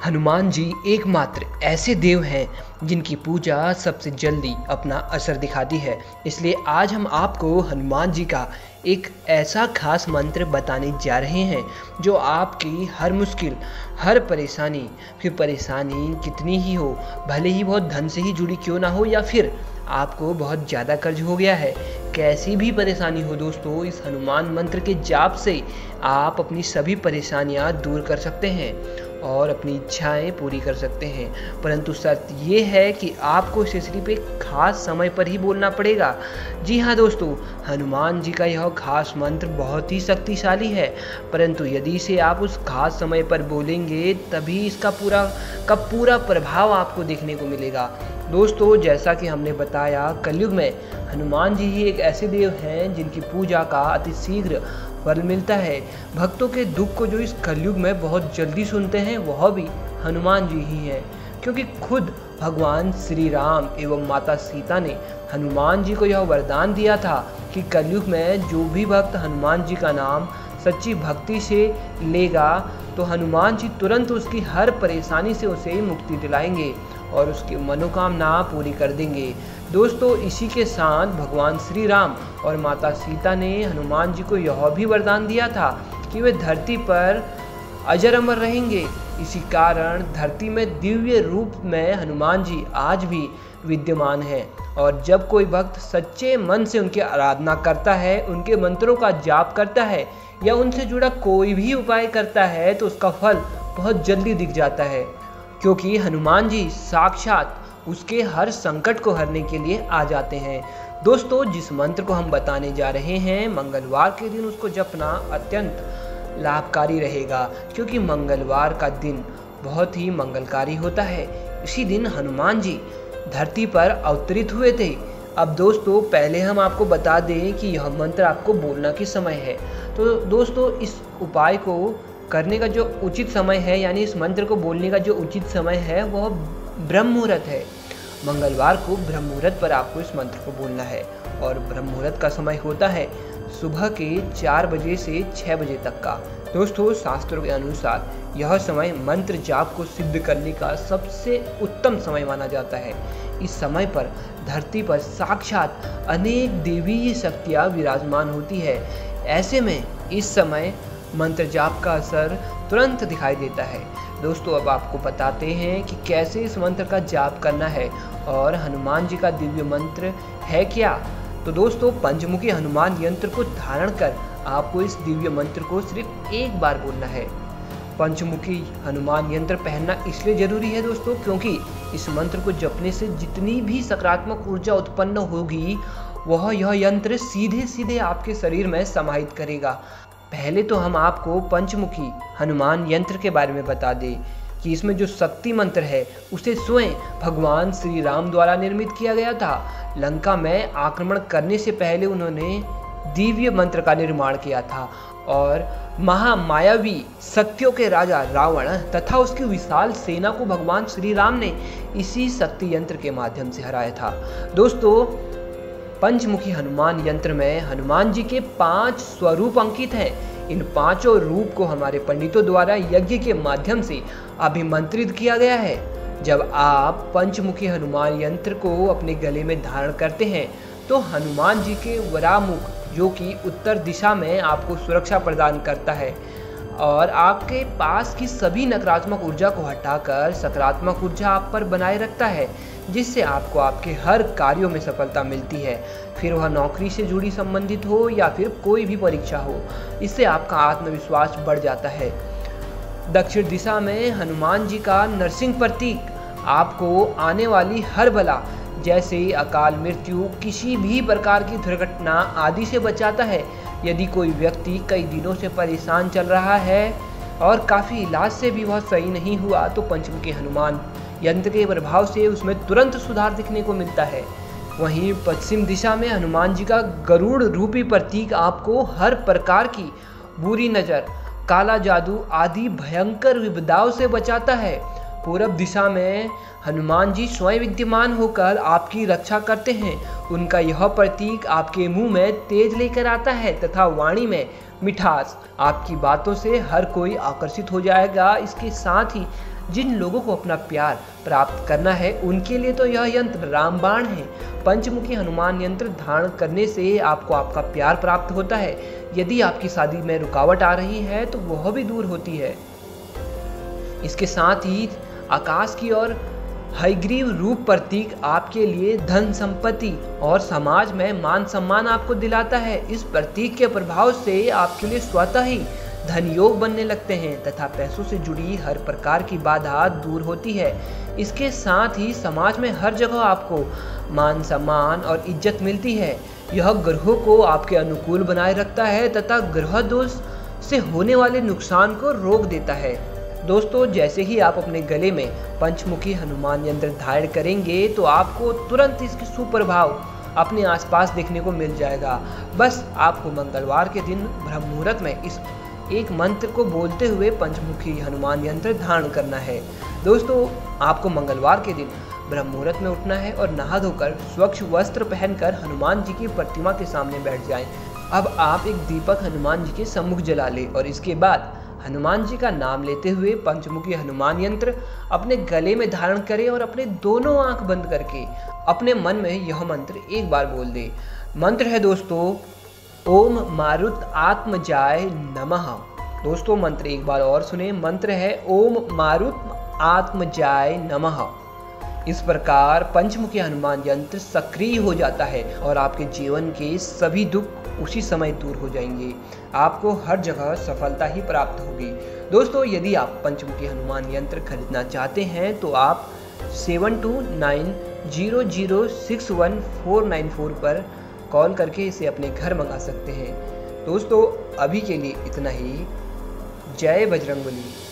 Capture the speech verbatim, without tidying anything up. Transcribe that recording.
हनुमान जी एकमात्र ऐसे देव हैं जिनकी पूजा सबसे जल्दी अपना असर दिखाती है। इसलिए आज हम आपको हनुमान जी का एक ऐसा खास मंत्र बताने जा रहे हैं जो आपकी हर मुश्किल, हर परेशानी, फिर परेशानी कितनी ही हो, भले ही बहुत धन से ही जुड़ी क्यों ना हो या फिर आपको बहुत ज़्यादा कर्ज हो गया है, कैसी भी परेशानी हो दोस्तों, इस हनुमान मंत्र के जाप से आप अपनी सभी परेशानियां दूर कर सकते हैं और अपनी इच्छाएं पूरी कर सकते हैं। परंतु शर्त ये है कि आपको इसे सिर्फ एक खास समय पर ही बोलना पड़ेगा। जी हाँ दोस्तों, हनुमान जी का यह खास मंत्र बहुत ही शक्तिशाली है, परंतु यदि इसे आप उस खास समय पर बोलेंगे तभी इसका पूरा का पूरा प्रभाव आपको देखने को मिलेगा। दोस्तों, जैसा कि हमने बताया, कलयुग में हनुमान जी ही एक ऐसे देव हैं जिनकी पूजा का अति शीघ्र फल मिलता है। भक्तों के दुख को जो इस कलयुग में बहुत जल्दी सुनते हैं वह भी हनुमान जी ही हैं, क्योंकि खुद भगवान श्री राम एवं माता सीता ने हनुमान जी को यह वरदान दिया था कि कलयुग में जो भी भक्त हनुमान जी का नाम सच्ची भक्ति से लेगा तो हनुमान जी तुरंत उसकी हर परेशानी से उसे मुक्ति दिलाएंगे और उसकी मनोकामना पूरी कर देंगे। दोस्तों, इसी के साथ भगवान श्री राम और माता सीता ने हनुमान जी को यह भी वरदान दिया था कि वे धरती पर अजर अमर रहेंगे। इसी कारण धरती में दिव्य रूप में हनुमान जी आज भी विद्यमान है और जब कोई भक्त सच्चे मन से उनकी आराधना करता है, उनके मंत्रों का जाप करता है या उनसे जुड़ा कोई भी उपाय करता है तो उसका फल बहुत जल्दी दिख जाता है, क्योंकि हनुमान जी साक्षात उसके हर संकट को हरने के लिए आ जाते हैं। दोस्तों, जिस मंत्र को हम बताने जा रहे हैं, मंगलवार के दिन उसको जपना अत्यंत लाभकारी रहेगा, क्योंकि मंगलवार का दिन बहुत ही मंगलकारी होता है। इसी दिन हनुमान जी धरती पर अवतरित हुए थे। अब दोस्तों, पहले हम आपको बता दें कि यह मंत्र आपको बोलना किस समय है। तो दोस्तों, इस उपाय को करने का जो उचित समय है, यानी इस मंत्र को बोलने का जो उचित समय है वह ब्रह्म मुहूर्त है। मंगलवार को ब्रह्म मुहूर्त पर आपको इस मंत्र को बोलना है और ब्रह्म मुहूर्त का समय होता है सुबह के चार बजे से छः बजे तक का। दोस्तों, शास्त्रों के अनुसार यह समय मंत्र जाप को सिद्ध करने का सबसे उत्तम समय माना जाता है। इस समय पर धरती पर साक्षात अनेक देवी शक्तियाँ विराजमान होती है। ऐसे में इस समय मंत्र जाप का असर तुरंत दिखाई देता है। दोस्तों, अब आपको बताते हैं कि कैसे इस मंत्र का जाप करना है और हनुमान जी का दिव्य मंत्र है क्या। तो दोस्तों, पंचमुखी हनुमान यंत्र को धारण कर आपको इस दिव्य मंत्र को सिर्फ एक बार बोलना है। पंचमुखी हनुमान यंत्र पहनना इसलिए जरूरी है दोस्तों, क्योंकि इस मंत्र को जपने से जितनी भी सकारात्मक ऊर्जा उत्पन्न होगी वह यह यंत्र सीधे सीधे आपके शरीर में समाहित करेगा। पहले तो हम आपको पंचमुखी हनुमान यंत्र के बारे में बता दें कि इसमें जो शक्ति मंत्र है उसे स्वयं भगवान श्री राम द्वारा निर्मित किया गया था। लंका में आक्रमण करने से पहले उन्होंने दिव्य मंत्र का निर्माण किया था और महामायावी शक्तियों के राजा रावण तथा उसकी विशाल सेना को भगवान श्री राम ने इसी शक्ति यंत्र के माध्यम से हराया था। दोस्तों, पंचमुखी हनुमान यंत्र में हनुमान जी के पांच स्वरूप अंकित हैं। इन पांचों रूप को हमारे पंडितों द्वारा यज्ञ के माध्यम से अभिमंत्रित किया गया है। जब आप पंचमुखी हनुमान यंत्र को अपने गले में धारण करते हैं तो हनुमान जी के वरामुख, जो कि उत्तर दिशा में आपको सुरक्षा प्रदान करता है और आपके पास की सभी नकारात्मक ऊर्जा को हटाकर सकारात्मक ऊर्जा आप पर बनाए रखता है, जिससे आपको आपके हर कार्यों में सफलता मिलती है, फिर वह नौकरी से जुड़ी संबंधित हो या फिर कोई भी परीक्षा हो। इससे आपका आत्मविश्वास बढ़ जाता है। दक्षिण दिशा में हनुमान जी का नरसिंह प्रतीक आपको आने वाली हर बला, जैसे अकाल मृत्यु, किसी भी प्रकार की दुर्घटना आदि से बचाता है। यदि कोई व्यक्ति कई दिनों से परेशान चल रहा है और काफ़ी इलाज से भी वह सही नहीं हुआ तो पंचमुखी हनुमान यंत्र के प्रभाव से उसमें तुरंत सुधार दिखने को मिलता है। वहीं पश्चिम दिशा में हनुमान जी का गरुड़ रूपी प्रतीक आपको हर प्रकार की बुरी नज़र, काला जादू आदि भयंकर विपदाओं से बचाता है। पूरब दिशा में हनुमान जी स्वयं विद्यमान होकर आपकी रक्षा करते हैं। उनका यह प्रतीक आपके मुंह में तेज लेकर आता है तथा वाणी में मिठास। आपकी बातों से हर कोई आकर्षित हो जाएगा। इसके साथ ही जिन लोगों को अपना प्यार प्राप्त करना है उनके लिए तो यह यंत्र रामबाण है। पंचमुखी हनुमान यंत्र धारण करने से आपको आपका प्यार प्राप्त होता है। यदि आपकी शादी में रुकावट आ रही है तो वह भी दूर होती है। इसके साथ ही आकाश की ओर हयग्रीव रूप प्रतीक आपके लिए धन संपत्ति और समाज में मान सम्मान आपको दिलाता है। इस प्रतीक के प्रभाव से आपके लिए स्वतः ही धन योग बनने लगते हैं तथा पैसों से जुड़ी हर प्रकार की बाधा दूर होती है। इसके साथ ही समाज में हर जगह आपको मान सम्मान और इज्जत मिलती है। यह ग्रहों को आपके अनुकूल बनाए रखता है तथा ग्रह दोष से होने वाले नुकसान को रोक देता है। दोस्तों, जैसे ही आप अपने गले में पंचमुखी हनुमान यंत्र धारण करेंगे तो आपको तुरंत इसके सुप्रभाव अपने आसपास देखने को मिल जाएगा। बस आपको मंगलवार के दिन ब्रह्म मुहूर्त में इस एक मंत्र को बोलते हुए पंचमुखी हनुमान यंत्र धारण करना है। दोस्तों, आपको मंगलवार के दिन ब्रह्म मुहूर्त में उठना है और नहा धोकर स्वच्छ वस्त्र पहनकर हनुमान जी की प्रतिमा के सामने बैठ जाएं। अब आप एक दीपक हनुमान जी के सम्मुख जला लें और इसके बाद हनुमान जी का नाम लेते हुए पंचमुखी हनुमान यंत्र अपने गले में धारण करें और अपने दोनों आंख बंद करके अपने मन में यह मंत्र एक बार बोल दे। मंत्र है दोस्तों, ओम मारुत आत्मजाय नमः। दोस्तों, मंत्र एक बार और सुने। मंत्र है ओम मारुत आत्मजाय नमः। इस प्रकार पंचमुखी हनुमान यंत्र सक्रिय हो जाता है और आपके जीवन के सभी दुख उसी समय दूर हो जाएंगे। आपको हर जगह सफलता ही प्राप्त होगी। दोस्तों, यदि आप पंचमुखी हनुमान यंत्र खरीदना चाहते हैं तो आप seven two nine zero zero six one four nine four पर कॉल करके इसे अपने घर मंगा सकते हैं। दोस्तों, अभी के लिए इतना ही। जय बजरंगबली।